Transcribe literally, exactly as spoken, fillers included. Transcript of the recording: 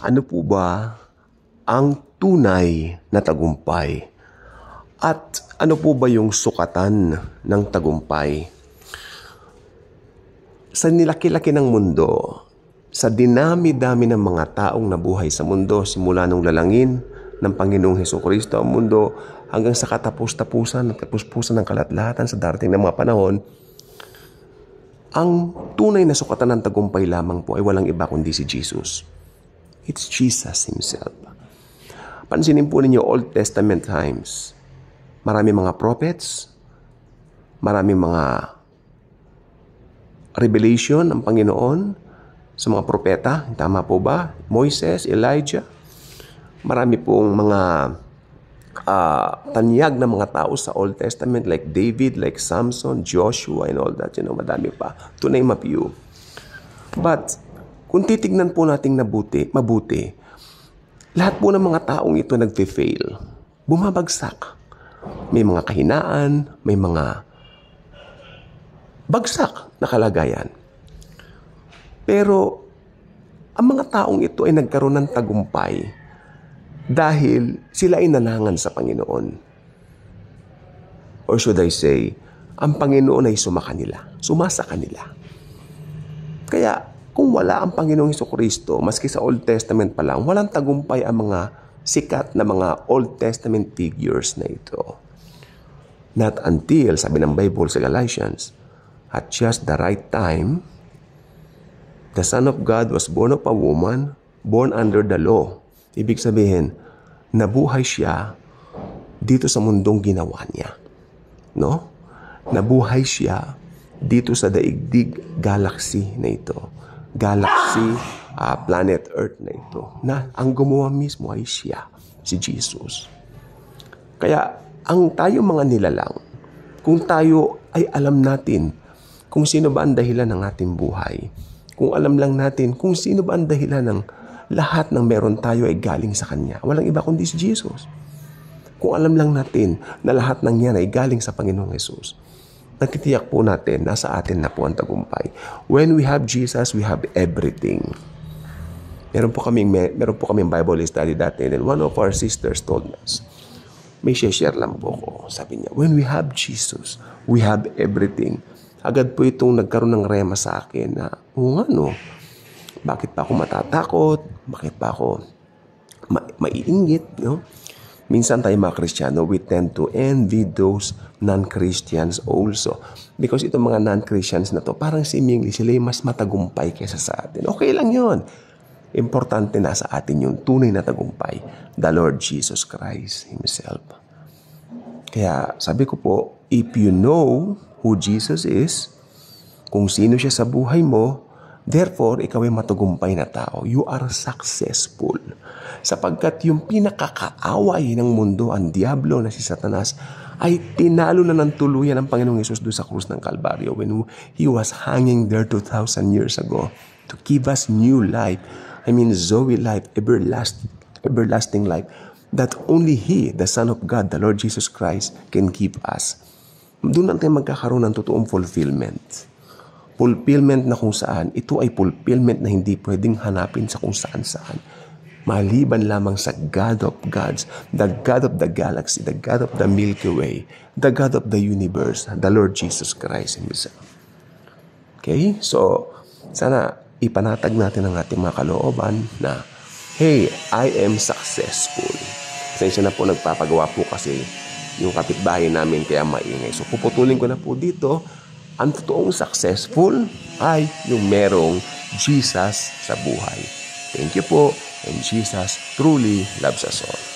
Ano po ba ang tunay na tagumpay? At ano po ba yung sukatan ng tagumpay? Sa nilaki-laki ng mundo, sa dinami-dami ng mga taong nabuhay sa mundo, simula nung lalangin ng Panginoong Hesukristo ang mundo hanggang sa katapus-tapusan at kapuspusan ng kalat-lahatan sa darating ng mga panahon, ang tunay na sukatan ng tagumpay lamang po ay walang iba kundi si Jesus. It's Jesus Himself. Pansinin po ninyo Old Testament times. Maraming mga prophets, maraming mga revelation ng Panginoon sa mga propeta. Tama po ba? Moises, Elijah. Marami pong mga uh, tanyag ng mga tao sa Old Testament like David, like Samson, Joshua, and all that. You know, madami pa. To name a few. But, kung titignan po nating nabuti, mabuti, lahat po ng mga taong ito nagfe-fail. Bumabagsak. May mga kahinaan, may mga bagsak na kalagayan. Pero, ang mga taong ito ay nagkaroon ng tagumpay dahil sila ay nanangan sa Panginoon. Or should I say, ang Panginoon ay sumakanila, sumasa kanila. Kaya, kung wala ang Panginoong Hesukristo, maski sa Old Testament pa lang, walang tagumpay ang mga sikat na mga Old Testament figures na ito. Not until, sabi ng Bible sa Galatians, at just the right time, the Son of God was born of a woman, born under the law. Ibig sabihin, nabuhay siya dito sa mundong ginawa niya. No? Nabuhay siya dito sa daigdig galaxy na ito. Galaxy, uh, planet Earth na ito. Na ang gumawa mismo ay siya, si Jesus. Kaya, ang tayo mga nilalang, kung tayo ay alam natin kung sino ba ang dahilan ng ating buhay, kung alam lang natin kung sino ba ang dahilan ng lahat ng meron tayo ay galing sa Kanya. Walang iba kundi si Jesus. Kung alam lang natin na lahat ng yan ay galing sa Panginoong Jesus, nagtitiyak po natin, nasa atin na po ang tagumpay. When we have Jesus, we have everything. Meron po kaming, meron po kaming Bible study dati, and one of our sisters told us, may share lang po ko. Sabi niya, when we have Jesus, we have everything. Agad po itong nagkaroon ng rema sa akin na, o nga no, bakit pa ako matatakot? Bakit pa ako ma- maiinggit? No? Minsan tayo mga Kristiyano, we tend to envy those non-Christians also. Because itong mga non-Christians na to, parang seemingly sila yung mas matagumpay kaysa sa atin. Okay lang yon. Importante na sa atin yung tunay na tagumpay, the Lord Jesus Christ Himself. Kaya sabi ko po, if you know who Jesus is, kung sino siya sa buhay mo, therefore, ikaw ay matagumpay na tao. You are successful. Sapagkat yung pinakakaaway ng mundo, ang Diablo na si Satanas, ay tinalo na ng tuluyan ng Panginoong Hesus doon sa krus ng Kalbaryo when He was hanging there two thousand years ago to give us new life. I mean, Zoe life, everlasting, everlasting life, that only He, the Son of God, the Lord Jesus Christ, can give us. Doon natin magkakaroon ng totoong fulfillment. Fulfillment na kung saan, ito ay fulfillment na hindi pwedeng hanapin sa kung saan-saan. Maliban lamang sa God of gods, the God of the galaxy, the God of the Milky Way, the God of the universe, the Lord Jesus Christ Himself. Okay? So, sana ipanatag natin ang ating mga kalooban na, hey, I am successful. Pasensya na po, nagpapagawa po kasi yung kapitbahay namin kaya maingay. So, puputulin ko na po dito. Ang totoong successful ay yung merong Jesus sa buhay. Thank you po. And Jesus truly loves us all.